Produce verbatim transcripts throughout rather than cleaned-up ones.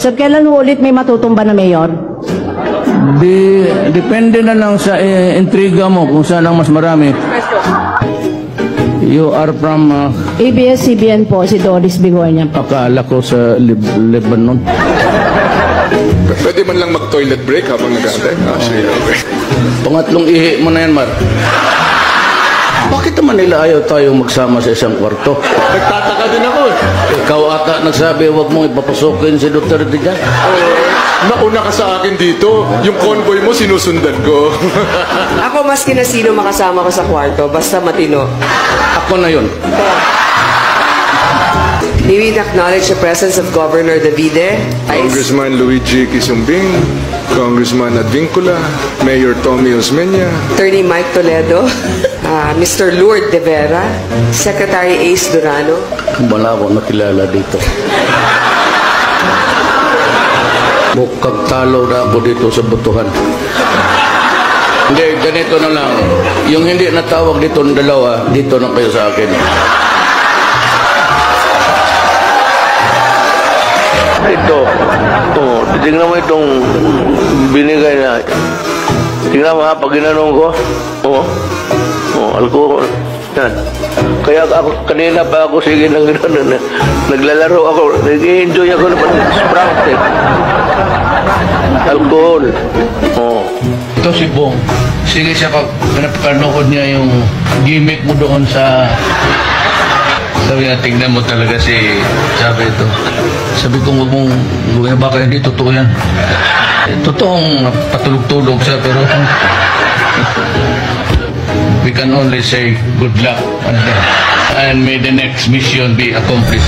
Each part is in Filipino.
Sir, kailan ho ulit may matutumba na mayor? Di, depende na lang sa eh, intriga mo kung saan ang mas marami. You are from... Uh, A B S C B N po, si Doris Bigornia. akala ko sa Lib Lebanon. Pwede man lang mag-toilet break habang nag-aantay? Ah, sige, okay. Pangatlong ihi mo na yan, Mar. Bakit naman nila ayaw tayo magsama sa isang kwarto? Nagtataka din ako. Ikaw ata nagsabi, huwag mong ipapasukin si Duterte dyan. Nauna ka sa akin dito. Yung convoy mo, sinusundan ko. Ako maski na sino makasama ko sa kwarto, basta matino. Ako na yun. May we acknowledge the presence of Governor Davide, Congressman Luigi Quisumbing, Congressman Advincula, Mayor Tommy Osmeña, Attorney Mike Toledo, uh, Mister Lourdes De Vera, Secretary Ace Durano. Wala akong nakilala dito. Mukhang talo na ako dito sa butuhan. Hindi, ganito na lang. Yung hindi natawag dito ng dalawa, dito na kayo sa akin. Ito, oh, tingnan mo itong binigay na. Tingnan mo ha, pag ginanong ko, oh, oh, alcohol. Yan. Kaya ako, kanina pa ako sige nang gano'n, naglalaro ako, nag-enjoy ako na parang sprout eh. Alcohol. Oh. Ito si Bong. Sige siya pag pinapanood niya yung gimmick mo doon sa... Sabi nga, tingnan mo talaga si... Sabi ito. Sabi ko, huwag mong... Baka hindi totoo yan. Totoong patulog-tulog siya, pero... We can only say good luck and, and may the next mission be accomplished.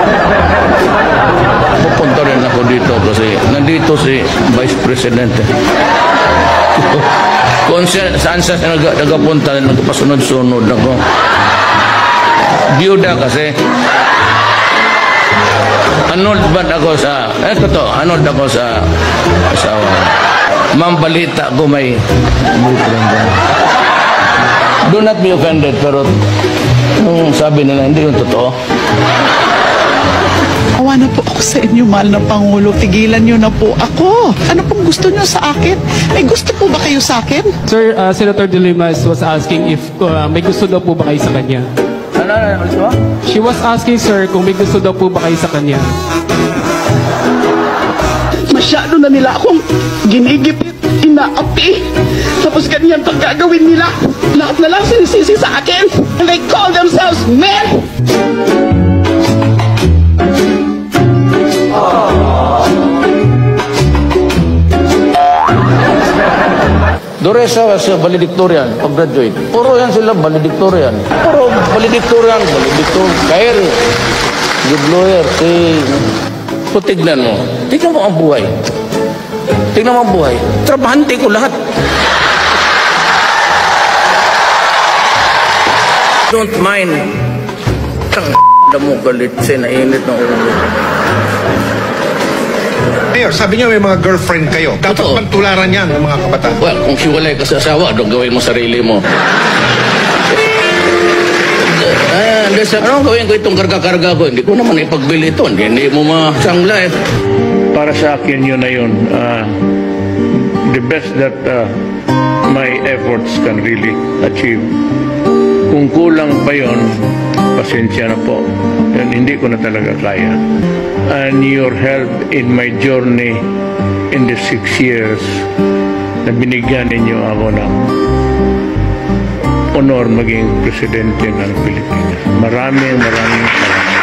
Pupunta rin ako dito kasi nandito si Vice President. Kung siya, saan siya nag, nagapunta, nagpasunod-sunod ako. Biyuda kasi. Anod ba ako sa, eh totoo, anod ako sa asawa. Ma'am, balita ko may boyfriend ba? Do not be offended, pero nung sabi nila, hindi yung totoo. Awa na po ako sa inyo, mahal na Pangulo. Tigilan nyo na po ako. Ano pong gusto nyo sa akin? May gusto po ba kayo sa akin? Sir, uh, Senator De Limas was asking if uh, may gusto daw po ba kayo sa kanya. Ano, ano, ano? She was asking, sir, kung may gusto daw po ba kayo sa kanya. Masyado na nila akong ginigipit, inaapi. Tapos ganyan pag gagawin nila. Lahat na lang sinisisi sa akin. And they call themselves men. Doresa sa valedictorian, pag-graduate. Puro yan sila valedictorian. Puro valedictorian, valedictorian. Kair, good lawyer, si... So, tignan mo. Tignan mo ang buhay. Tignan mo ang buhay. Trabahante ko lahat. Don't mind. Tang mo galit sa nainit ng ulo. Mayor, sabi niyo may mga girlfriend kayo. Dapat Totoo. pantularan yan ng mga kabataan. Well, kung siwalay ka sa asawa, doon gawin mo sarili mo. Ah, sa anong gawin ko itong karga-karga ko? Hindi ko naman ipagbili ito. Hindi, hindi mo masangla eh. Para sa akin yun na yun. Uh, the best that uh, my efforts can really achieve. Kung kulang pa yun, pasensya na po. Yan, hindi ko na talaga kaya. And your help in my journey in the six years na binigyan ninyo ako ng honor maging presidente ng Pilipinas. Maraming maraming salamat.